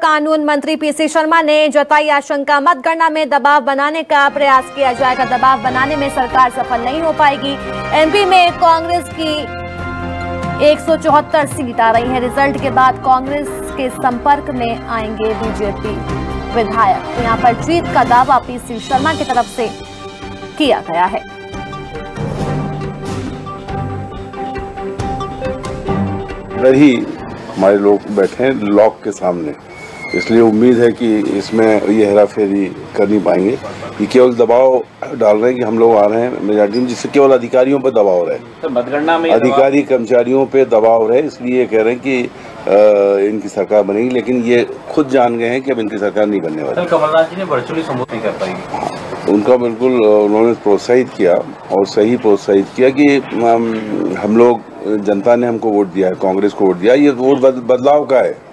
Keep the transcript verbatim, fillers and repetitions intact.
कानून मंत्री पीसी शर्मा ने जताई आशंका, मतगणना में दबाव बनाने का प्रयास किया जाएगा। दबाव बनाने में सरकार सफल नहीं हो पाएगी। एमपी में कांग्रेस की एक सौ चौहत्तर सीट आ रही है। रिजल्ट के बाद कांग्रेस के संपर्क में आएंगे बीजेपी विधायक। तो यहाँ पर जीत का दावा पीसी शर्मा की तरफ से किया गया है। ही हमारे लोग बैठे हैं लॉक के सामने, इसलिए उम्मीद है कि इसमें ये हेरा फेरी कर नहीं पाएंगे। ये केवल दबाव डाल रहे हैं कि हम लोग आ रहे हैं मेजॉरिटी में, जिससे केवल अधिकारियों पर दबाव रहे। तो मतगणना में अधिकारी कर्मचारियों पे दबाव रहे, इसलिए कह रहे हैं कि आ, इनकी सरकार बनेगी, लेकिन ये खुद जान गए हैं कि अब इनकी सरकार नहीं बनने वाली। कमलनाथ जी ने वर्चुअली संबोधित नहीं कर पाएगी। उनका बिल्कुल उन्होंने प्रोत्साहित किया और सही प्रोत्साहित किया कि हम लोग, जनता ने हमको वोट दिया है, कांग्रेस को वोट दिया, ये वोट बदलाव का है।